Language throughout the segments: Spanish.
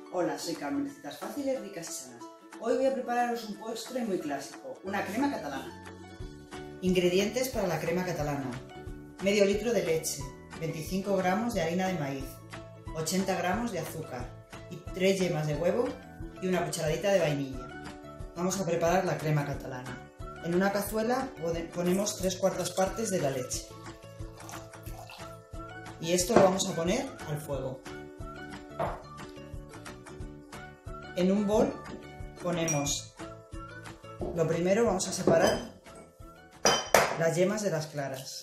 Hola, soy Carmen, recetas fáciles, ricas y sanas. Hoy voy a prepararos un postre muy clásico, una crema catalana. Ingredientes para la crema catalana: medio litro de leche, 25 gramos de harina de maíz, 80 gramos de azúcar y 3 yemas de huevo y una cucharadita de vainilla. Vamos a preparar la crema catalana. En una cazuela ponemos 3/4 partes de la leche y esto lo vamos a poner al fuego. En un bol ponemos, lo primero vamos a separar las yemas de las claras.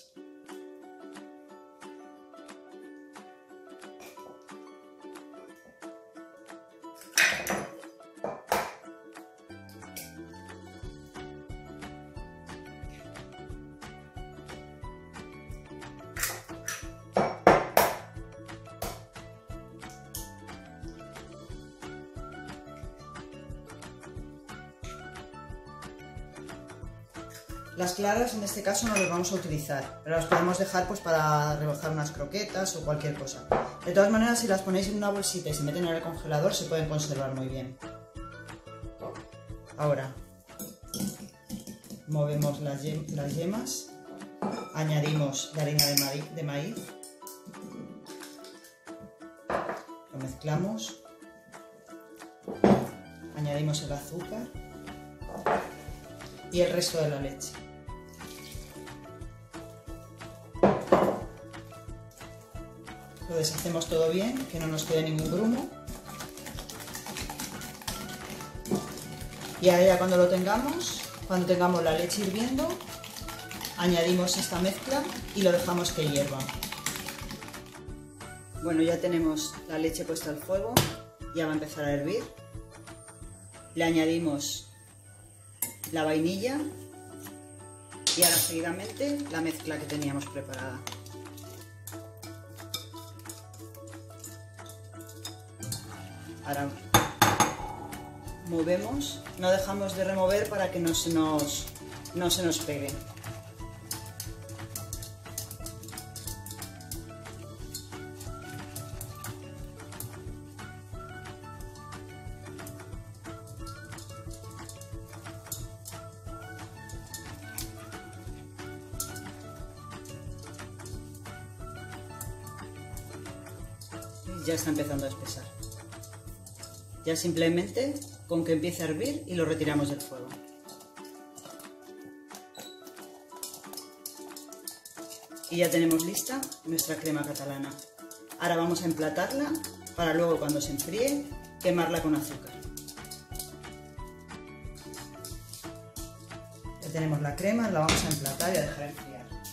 Las claras en este caso no las vamos a utilizar, pero las podemos dejar pues para rebozar unas croquetas o cualquier cosa. De todas maneras, si las ponéis en una bolsita y se meten en el congelador, se pueden conservar muy bien. Ahora movemos las yemas, añadimos la harina de maíz, lo mezclamos, añadimos el azúcar y el resto de la leche. Lo deshacemos todo bien, que no nos quede ningún grumo. Y ahora ya cuando tengamos la leche hirviendo, añadimos esta mezcla y lo dejamos que hierva. Bueno, ya tenemos la leche puesta al fuego, ya va a empezar a hervir. Le añadimos la vainilla y ahora seguidamente la mezcla que teníamos preparada. Ahora movemos, no dejamos de remover para que no se nos pegue. Ya está empezando a espesar. Ya simplemente con que empiece a hervir y lo retiramos del fuego. Y ya tenemos lista nuestra crema catalana. Ahora vamos a emplatarla para luego, cuando se enfríe, quemarla con azúcar. Ya tenemos la crema, la vamos a emplatar y a dejar enfriar.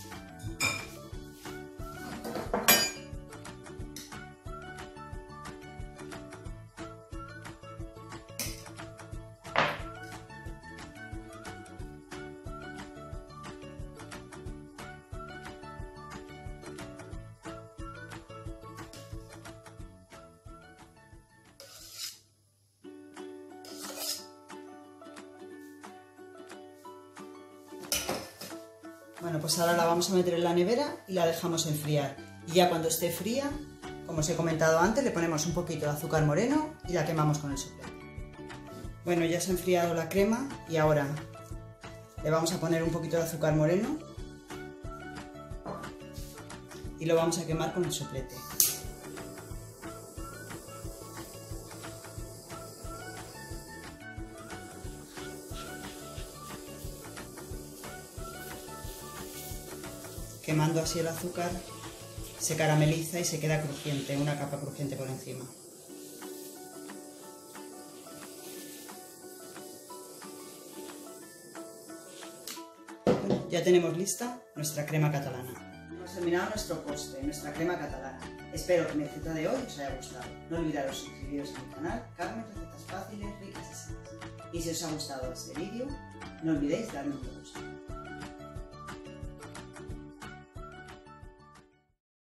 Bueno, pues ahora la vamos a meter en la nevera y la dejamos enfriar. Y ya cuando esté fría, como os he comentado antes, le ponemos un poquito de azúcar moreno y la quemamos con el soplete. Bueno, ya se ha enfriado la crema y ahora le vamos a poner un poquito de azúcar moreno y lo vamos a quemar con el soplete. Quemando así el azúcar, se carameliza y se queda crujiente, una capa crujiente por encima. Ya tenemos lista nuestra crema catalana. Hemos terminado nuestro postre, nuestra crema catalana. Espero que mi receta de hoy os haya gustado. No olvidaros suscribiros a mi canal, Carmen Recetas Fáciles, Ricas y Sanas. Y si os ha gustado este vídeo, no olvidéis darme un me gusta.